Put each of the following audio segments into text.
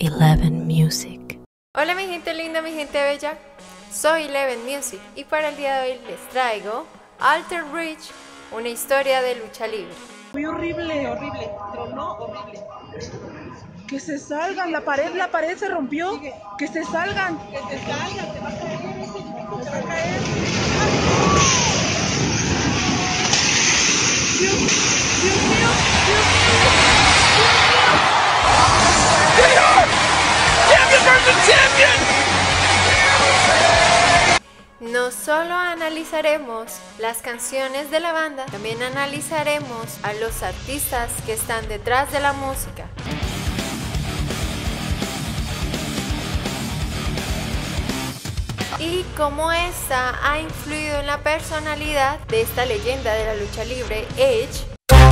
Eleven Music. Hola mi gente linda, mi gente bella, soy Eleven Music y para el día de hoy les traigo Alter Bridge, una historia de lucha libre. Muy horrible, tronó horrible. Que se salgan, la pared se rompió. Que se salgan. Que se salgan, te va a caer ese chico, te va a caer. Dios mío, Dios mío, Dios mío. Champion versus champion. No solo analizaremos las canciones de la banda, también analizaremos a los artistas que están detrás de la música. Y cómo esta ha influido en la personalidad de esta leyenda de la lucha libre, Edge,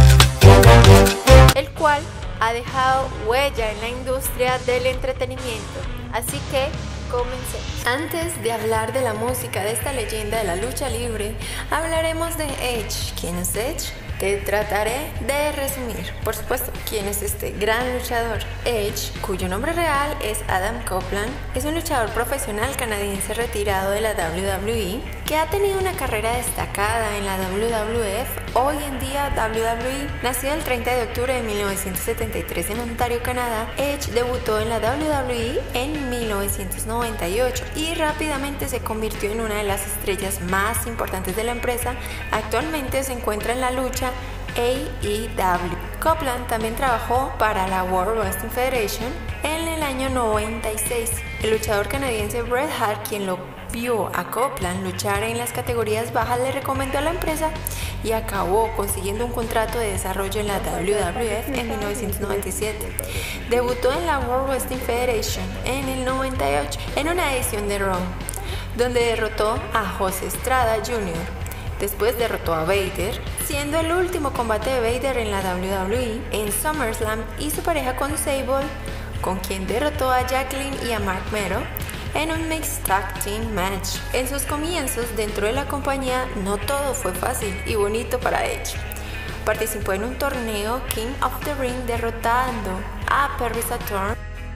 el cual ha dejado huella en la industria del entretenimiento. Así que comencemos. Antes de hablar de la música de esta leyenda de la lucha libre, hablaremos de Edge. ¿Quién es Edge? Te trataré de resumir. Por supuesto, ¿quién es este gran luchador? Edge, cuyo nombre real es Adam Copeland, es un luchador profesional canadiense retirado de la WWE que ha tenido una carrera destacada en la WWF, hoy en día WWE. Nacido el 30 de octubre de 1973 en Ontario, Canadá, Edge debutó en la WWE en 1998 y rápidamente se convirtió en una de las estrellas más importantes de la empresa. Actualmente se encuentra en la lucha AEW. Copeland también trabajó para la World Wrestling Federation en el año 96. El luchador canadiense Bret Hart, quien lo vio a Copeland luchar en las categorías bajas, le recomendó a la empresa y acabó consiguiendo un contrato de desarrollo en la WWF en 1997. Debutó en la World Wrestling Federation en el 98 en una edición de Raw, donde derrotó a José Estrada Jr. Después derrotó a Vader, siendo el último combate de Vader en la WWE. En SummerSlam hizo pareja con Sable, con quien derrotó a Jacqueline y a Mark Mero en un Mixed Tag Team Match. En sus comienzos dentro de la compañía no todo fue fácil y bonito para Edge. Participó en un torneo King of the Ring derrotando a Perry Saturn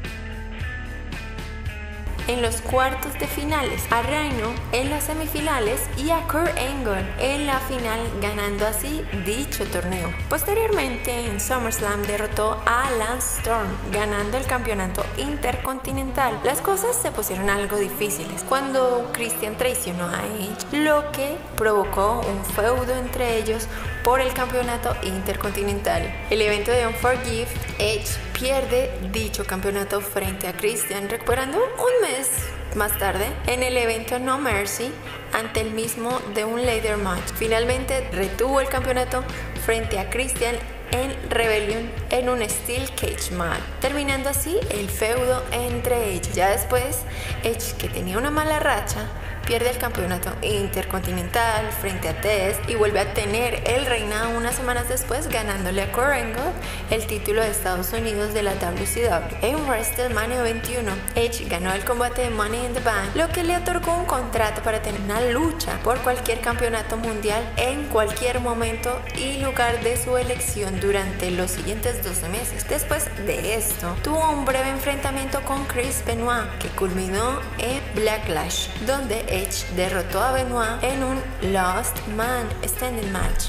en los cuartos de finales, a Rhino en las semifinales y a Kurt Angle en la final, ganando así dicho torneo. Posteriormente en SummerSlam derrotó a Lance Storm, ganando el campeonato intercontinental. Las cosas se pusieron algo difíciles cuando Christian traicionó a Edge, lo que provocó un feudo entre ellos por el campeonato intercontinental. El evento de Unforgiven, Edge pierde dicho campeonato frente a Christian, recuperando un mes más tarde en el evento No Mercy ante el mismo de un ladder match. Finalmente retuvo el campeonato frente a Christian en Rebellion en un Steel Cage match, terminando así el feudo entre ellos. Ya después, Edge, que tenía una mala racha, pierde el campeonato intercontinental frente a Test y vuelve a tener el reinado unas semanas después, ganándole a Kurt Angle el título de Estados Unidos de la WCW. En WrestleMania 21, Edge ganó el combate de Money in the Bank, lo que le otorgó un contrato para tener una lucha por cualquier campeonato mundial en cualquier momento y lugar de su elección durante los siguientes 12 meses. Después de esto, tuvo un breve enfrentamiento con Chris Benoit que culminó en Backlash, donde Edge derrotó a Benoit en un Last Man Standing match.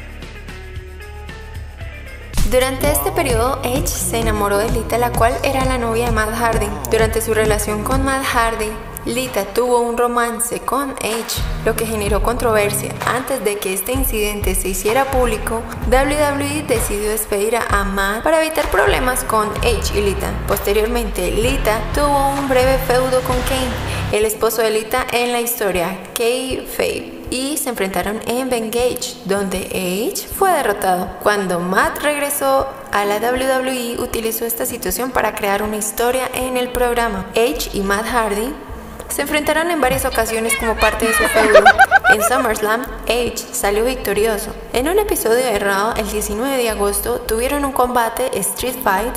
Durante este periodo, Edge se enamoró de Lita, la cual era la novia de Matt Hardy. Durante su relación con Matt Hardy, Lita tuvo un romance con Edge, lo que generó controversia. Antes de que este incidente se hiciera público, WWE decidió despedir a Matt para evitar problemas con Edge y Lita. Posteriormente, Lita tuvo un breve feudo con Kane, el esposo de Lita en la historia Kayfabe, y se enfrentaron en Vengeance, donde Edge fue derrotado. Cuando Matt regresó a la WWE, utilizó esta situación para crear una historia en el programa. Edge y Matt Hardy se enfrentaron en varias ocasiones como parte de su feudo. En SummerSlam, Edge salió victorioso. En un episodio de Raw, el 19 de agosto, tuvieron un combate Street Fight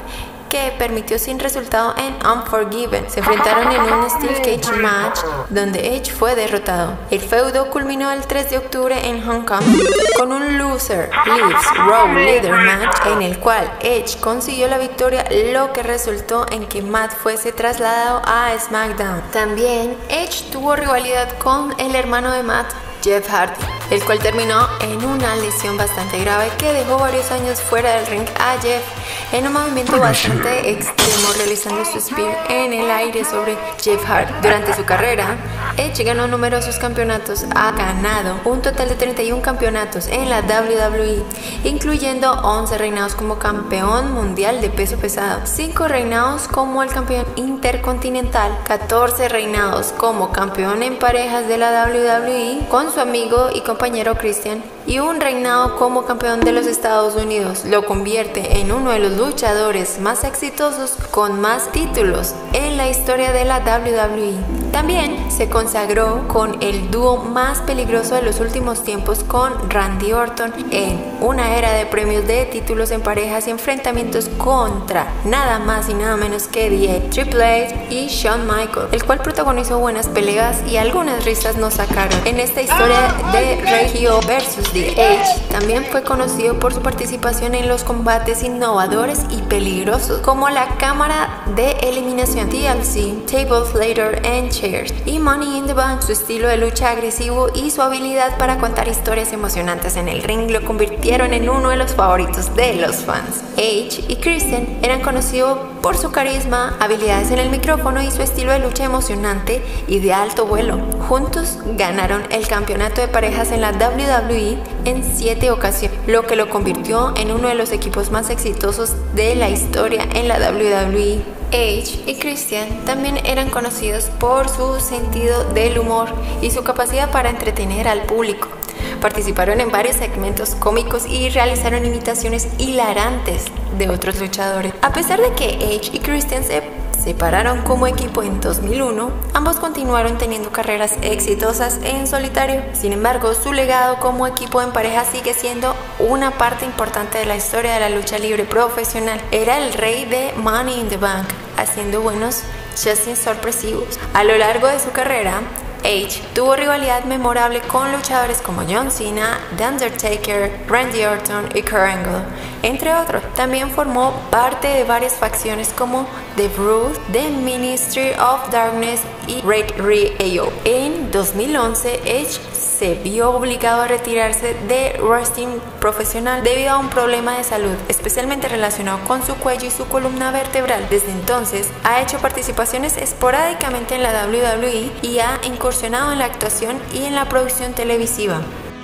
que permitió sin resultado en Unforgiven. Se enfrentaron en un Steel Cage match donde Edge fue derrotado. El feudo culminó el 3 de octubre en Hong Kong con un Loser Leaves Raw Leader match en el cual Edge consiguió la victoria, lo que resultó en que Matt fuese trasladado a SmackDown. También Edge tuvo rivalidad con el hermano de Matt, Jeff Hardy, el cual terminó en una lesión bastante grave que dejó varios años fuera del ring a Jeff en un movimiento bastante extremo, realizando su spear en el aire sobre Jeff Hardy. Durante su carrera, Edge ganó numerosos campeonatos. Ha ganado un total de 31 campeonatos en la WWE, incluyendo 11 reinados como campeón mundial de peso pesado, 5 reinados como el campeón intercontinental, 14 reinados como campeón en parejas de la WWE con su amigo y compañero Christian, y un reinado como campeón de los Estados Unidos. Lo convierte en uno de los luchadores más exitosos con más títulos en la historia de la WWE. También se consagró con el dúo más peligroso de los últimos tiempos con Randy Orton en una era de premios de títulos en parejas y enfrentamientos contra nada más y nada menos que The Triple H y Shawn Michaels, el cual protagonizó buenas peleas y algunas risas nos sacaron en esta historia de Regio vs. The Edge. También fue conocido por su participación en los combates innovadores y peligrosos como la cámara de eliminación TLC, Tables, Later and Chairs y Money in the Bank. Su estilo de lucha agresivo y su habilidad para contar historias emocionantes en el ring lo convirtieron en uno de los favoritos de los fans. Edge y Christian eran conocidos por su carisma, habilidades en el micrófono y su estilo de lucha emocionante y de alto vuelo. Juntos ganaron el campeonato de parejas en la WWE en 7 ocasiones, lo que lo convirtió en uno de los equipos más exitosos de la historia en la WWE. Edge y Christian también eran conocidos por su sentido del humor y su capacidad para entretener al público. Participaron en varios segmentos cómicos y realizaron imitaciones hilarantes de otros luchadores. A pesar de que Edge y Christian se separaron como equipo en 2001, ambos continuaron teniendo carreras exitosas en solitario. Sin embargo, su legado como equipo en pareja sigue siendo una parte importante de la historia de la lucha libre profesional. Era el rey de Money in the Bank, haciendo buenos chasis sorpresivos. A lo largo de su carrera, Edge tuvo rivalidad memorable con luchadores como John Cena, The Undertaker, Randy Orton y Kurt Angle, entre otros. También formó parte de varias facciones como The Brood, The Ministry of Darkness y Red Rio. En 2011, Edge se vio obligado a retirarse de wrestling profesional debido a un problema de salud, especialmente relacionado con su cuello y su columna vertebral. Desde entonces, ha hecho participaciones esporádicamente en la WWE y ha incursionado en la actuación y en la producción televisiva.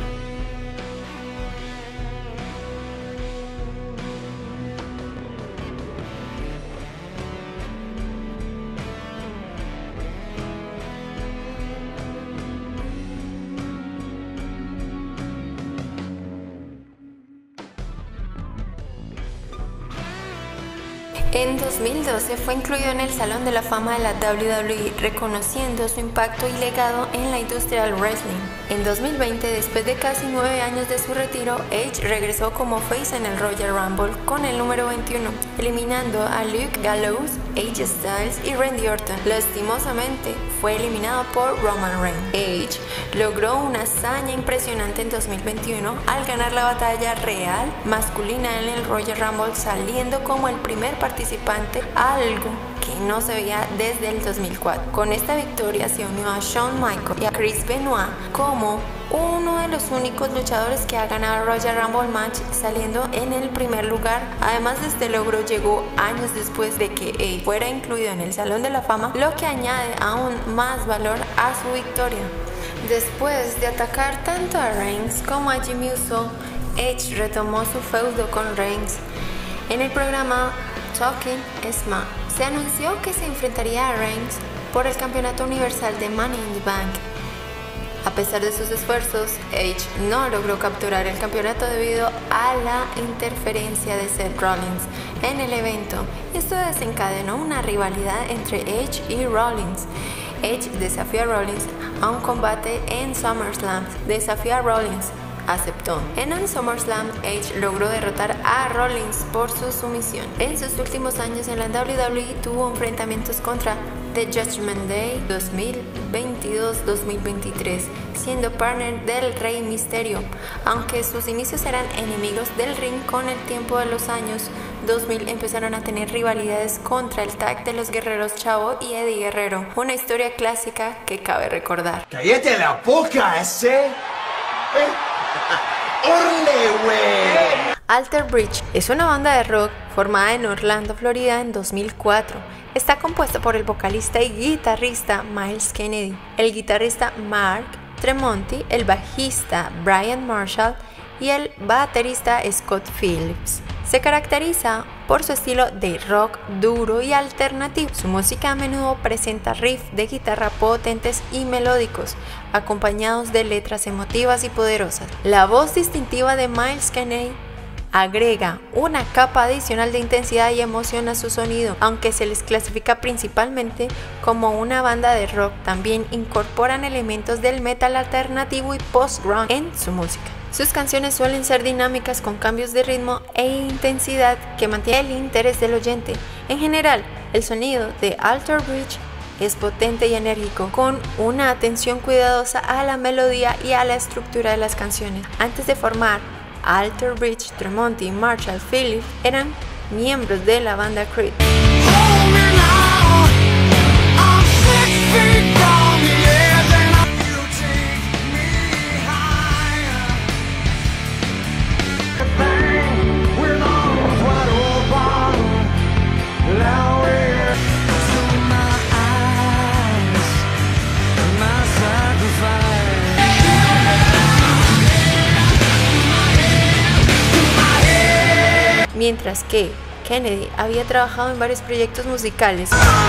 En 2012 fue incluido en el Salón de la Fama de la WWE, reconociendo su impacto y legado en la industria del wrestling. En 2020, después de casi 9 años de su retiro, Edge regresó como face en el Royal Rumble con el número 21, eliminando a Luke Gallows, AJ Styles y Randy Orton. Lastimosamente, fue eliminado por Roman Reigns. Edge logró una hazaña impresionante en 2021 al ganar la batalla real masculina en el Royal Rumble, saliendo como el primer participante, algo que no se veía desde el 2004. Con esta victoria se unió a Shawn Michaels y a Chris Benoit como uno de los únicos luchadores que ha ganado el Royal Rumble match, saliendo en el primer lugar. Además de este logro, llegó años después de que Edge fuera incluido en el Salón de la Fama, lo que añade aún más valor a su victoria. Después de atacar tanto a Reigns como a Jimmy Uso, Edge retomó su feudo con Reigns. En el programa Talking Smack se anunció que se enfrentaría a Reigns por el campeonato universal de Money in the Bank. A pesar de sus esfuerzos, Edge no logró capturar el campeonato debido a la interferencia de Seth Rollins en el evento. Esto desencadenó una rivalidad entre Edge y Rollins. Edge desafió a Rollins a un combate en SummerSlam. Desafió a Rollins aceptó. En un SummerSlam, Edge logró derrotar a Rollins por su sumisión. En sus últimos años en la WWE tuvo enfrentamientos contra The Judgment Day 2022-2023, siendo partner del Rey Mysterio, aunque sus inicios eran enemigos del ring. Con el tiempo de los años 2000 empezaron a tener rivalidades contra el tag de los Guerreros Chavo y Eddie Guerrero, una historia clásica que cabe recordar. ¡Cállate la boca, ese! ¡Orle, güey! Alter Bridge es una banda de rock formada en Orlando, Florida en 2004. Está compuesta por el vocalista y guitarrista Myles Kennedy, el guitarrista Mark Tremonti, el bajista Brian Marshall y el baterista Scott Phillips. Se caracteriza por su estilo de rock duro y alternativo. Su música a menudo presenta riffs de guitarra potentes y melódicos, acompañados de letras emotivas y poderosas. La voz distintiva de Myles Kennedy agrega una capa adicional de intensidad y emoción a su sonido. Aunque se les clasifica principalmente como una banda de rock, también incorporan elementos del metal alternativo y post-grunge en su música. Sus canciones suelen ser dinámicas con cambios de ritmo e intensidad que mantienen el interés del oyente. En general, el sonido de Alter Bridge es potente y enérgico, con una atención cuidadosa a la melodía y a la estructura de las canciones. Antes de formar Alter Bridge, Tremonti y Marshall Phillips eran miembros de la banda Creed. Mientras que Kennedy había trabajado en varios proyectos musicales.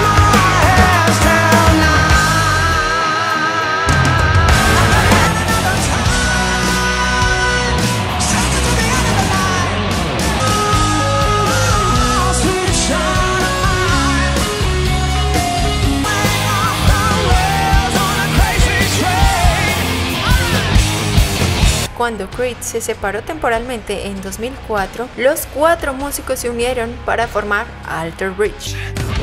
Cuando Creed se separó temporalmente en 2004, los 4 músicos se unieron para formar Alter Bridge.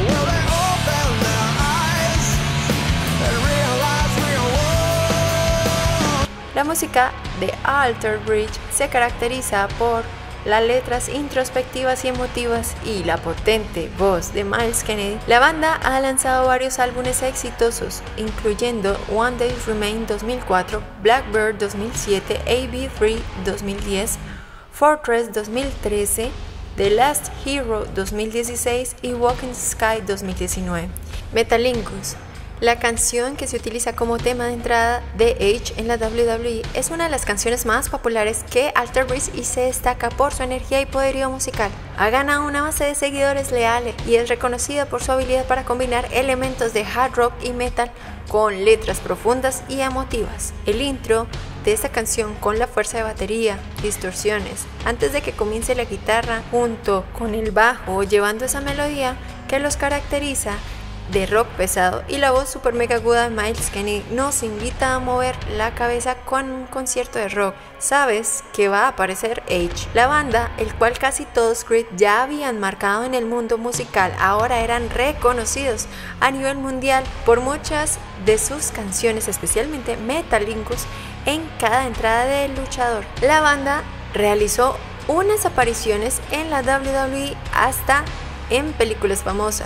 La música de Alter Bridge se caracteriza por las letras introspectivas y emotivas y la potente voz de Myles Kennedy. La banda ha lanzado varios álbumes exitosos, incluyendo One Day Remain 2004, Blackbird 2007, AB3 2010, Fortress 2013, The Last Hero 2016 y Walking Sky 2019. Metalingus. La canción que se utiliza como tema de entrada de Edge en la WWE es una de las canciones más populares que Alter Bridge y se destaca por su energía y poderío musical. Ha ganado una base de seguidores leales y es reconocida por su habilidad para combinar elementos de hard rock y metal con letras profundas y emotivas. El intro de esta canción, con la fuerza de batería, distorsiones, antes de que comience la guitarra junto con el bajo llevando esa melodía que los caracteriza de rock pesado, y la voz super mega aguda de Myles Kennedy nos invita a mover la cabeza con un concierto de rock. Sabes que va a aparecer Edge. La banda, el cual casi todos Creed ya habían marcado en el mundo musical, ahora eran reconocidos a nivel mundial por muchas de sus canciones, especialmente Metalingus en cada entrada del luchador. La banda realizó unas apariciones en la WWE hasta en películas famosas.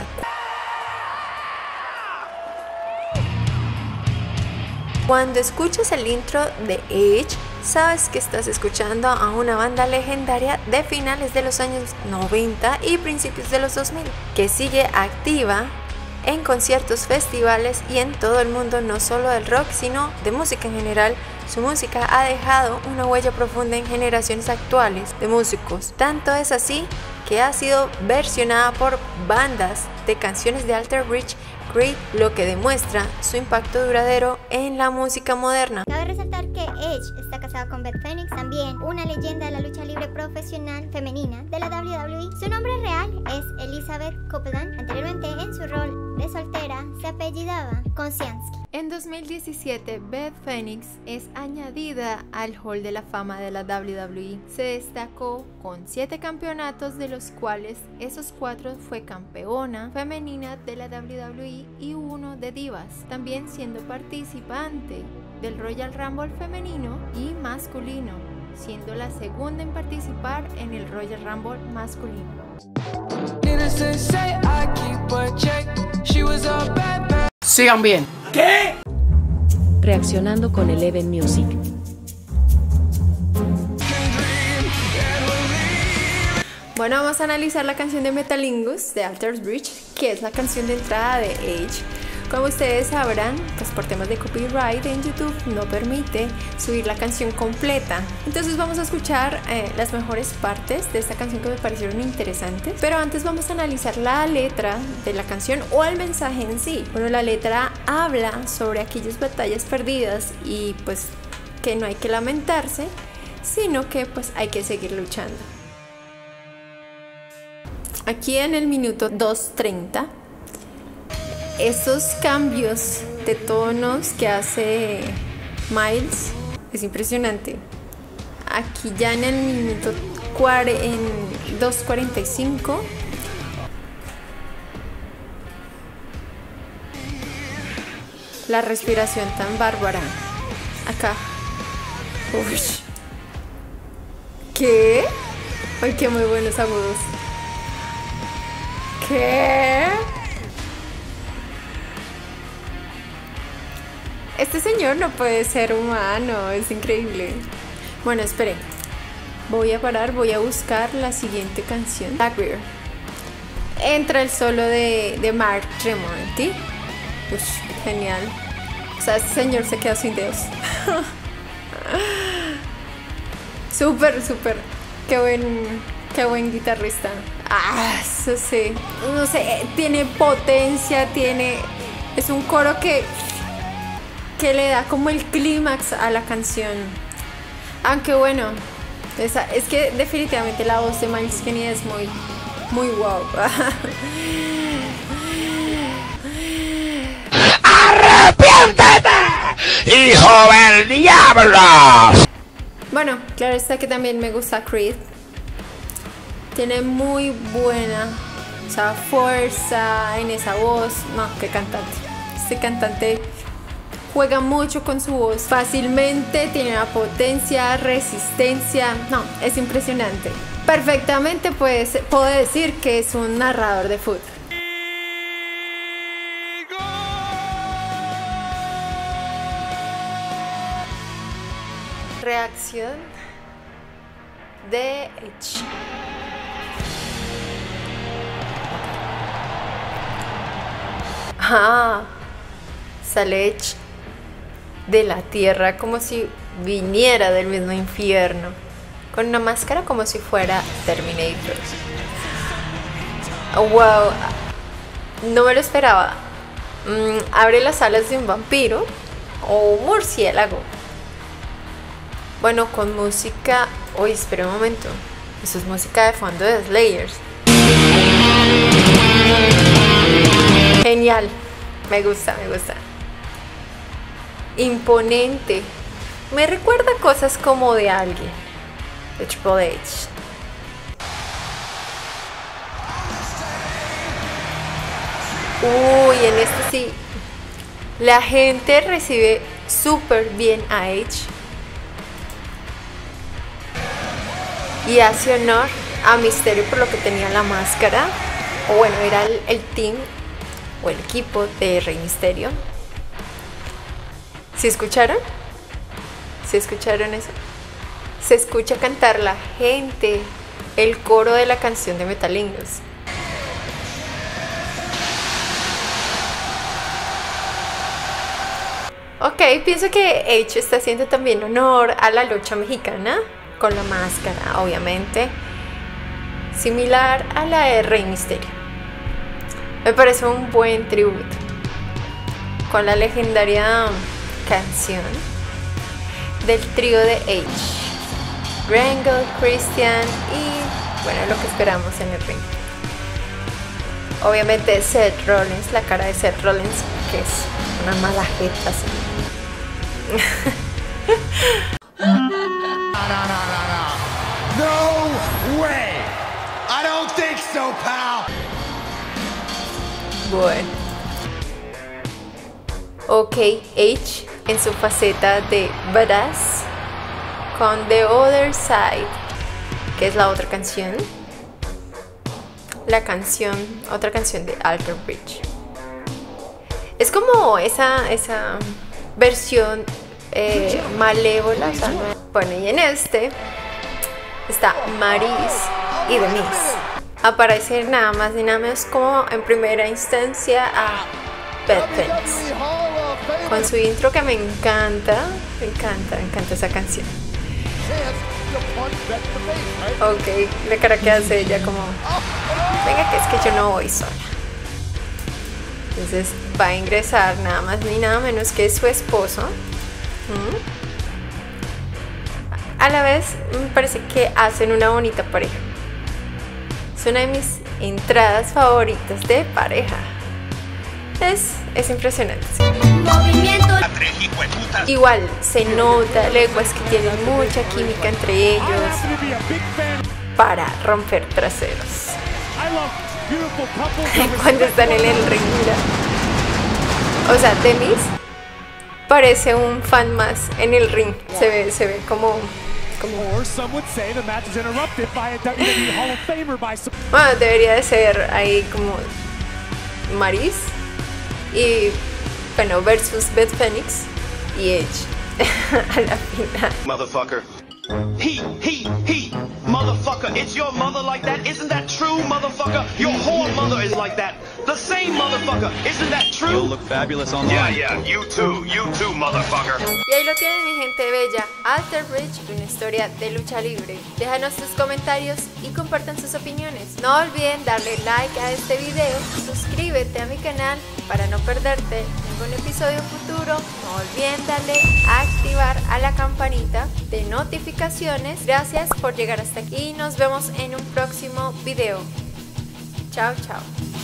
Cuando escuchas el intro de Edge, sabes que estás escuchando a una banda legendaria de finales de los años 90 y principios de los 2000, que sigue activa en conciertos, festivales y en todo el mundo, no solo del rock, sino de música en general. Su música ha dejado una huella profunda en generaciones actuales de músicos. Tanto es así que ha sido versionada por bandas de canciones de Alter Bridge, Creed, lo que demuestra su impacto duradero en la música moderna. Cabe resaltar que Edge está casado con Beth Phoenix, también una leyenda de la lucha libre profesional femenina de la WWE. Su nombre real es Elizabeth Copeland. Anteriormente, en su rol de soltera, se apellidaba Kosianski. En 2017, Beth Phoenix es añadida al Hall de la Fama de la WWE. Se destacó con 7 campeonatos, de los cuales esos 4 fue campeona femenina de la WWE y 1 de divas, también siendo participante del Royal Rumble femenino y masculino, siendo la segunda en participar en el Royal Rumble masculino. Sigan bien. ¿Qué? Reaccionando con Eleven Music. Bueno, vamos a analizar la canción de Metalingus de Alter Bridge, que es la canción de entrada de Edge. Como ustedes sabrán, pues por temas de copyright en YouTube no permite subir la canción completa. Entonces vamos a escuchar las mejores partes de esta canción que me parecieron interesantes. Pero antes vamos a analizar la letra de la canción o el mensaje en sí. Bueno, la letra habla sobre aquellas batallas perdidas y pues que no hay que lamentarse, sino que pues hay que seguir luchando. Aquí en el minuto 2:30, estos cambios de tonos que hace Miles es impresionante. Aquí ya en el minuto 2:45, la respiración tan bárbara. Acá. Uy. ¿Qué? Ay, qué muy buenos agudos. ¿Qué? Este señor no puede ser humano, es increíble. Bueno, espere. Voy a parar, voy a buscar la siguiente canción. Blackbeard. Entra el solo de Mark Tremonti. Genial. O sea, este señor se queda sin dedos. Súper, súper. Qué buen guitarrista. Eso sí. No sé, tiene potencia, es un coro que le da como el clímax a la canción. Aunque bueno, es que definitivamente la voz de Miles Kennedy es muy wow. ¡Arrepiéntete, hijo del diablo! Bueno, claro está que también me gusta Creed. Tiene muy buena, o sea, fuerza en esa voz. No, qué cantante. Este cantante juega mucho con su voz, fácilmente, tiene una potencia, resistencia. No, es impresionante. Perfectamente puedo decir que es un narrador de fútbol. Reacción de Edge. Sale Edge de la tierra como si viniera del mismo infierno, con una máscara como si fuera Terminator. Wow, no me lo esperaba. Abre las alas de un vampiro o un murciélago. Bueno, con música. Uy, espera un momento. Eso es música de fondo de Slayers. Genial. Me gusta. Imponente. Me recuerda cosas como de alguien. De Triple H. Uy, en este sí. La gente recibe súper bien a Edge. Y hace honor a Mysterio por lo que tenía la máscara. O bueno, era el team o el equipo de Rey Mysterio. ¿Sí escucharon? ¿Sí escucharon eso? Se escucha cantar la gente el coro de la canción de Metalingus. Ok, pienso que Edge está haciendo también honor a la lucha mexicana, con la máscara, obviamente, similar a la de Rey Mysterio. Me parece un buen tributo con la legendaria canción. del trío de Edge, Grangle, Christian y bueno, lo que esperamos en el ring. Obviamente Seth Rollins, la cara de Seth Rollins, que es una mala jeta así. No way! I don't think so, pal! Bueno. OK Edge en su faceta de badass con The Other Side, que es la otra canción. Otra canción de Alter Bridge. Es como esa versión malévola, o sea, bueno, y en este está Maryse y The Miz. Aparece nada más ni nada menos como en primera instancia a Beth Phoenix, con su intro que me encanta esa canción. OK, la cara que hace ella como, venga, que es que yo no voy sola. Entonces va a ingresar nada más ni nada menos que su esposo. A la vez me parece que hacen una bonita pareja. Es una de mis entradas favoritas de pareja. Es impresionante. Igual se nota, leguas que tienen mucha química entre ellos para romper traseros. Cuando están en el ring, mira. O sea, The Miz parece un fan más en el ring. Se ve como bueno, debería de ser ahí como Maryse y bueno, versus Beth Phoenix y Edge a la final. Motherfucker. He, motherfucker, it's your mother like that, isn't that true, motherfucker? Your whole mother is like that, the same motherfucker, isn't that true? You'll look fabulous online. Yeah, you too, motherfucker. Y ahí lo tienen, mi gente bella, Alter Bridge, una historia de lucha libre. Déjanos tus comentarios y compartan sus opiniones. No olviden darle like a este video, suscríbete a mi canal para no perderte ningún episodio futuro. No olviden darle a activar a la campanita de notificaciones. Gracias por llegar hasta aquí y nos vemos en un próximo video. Chao, chao.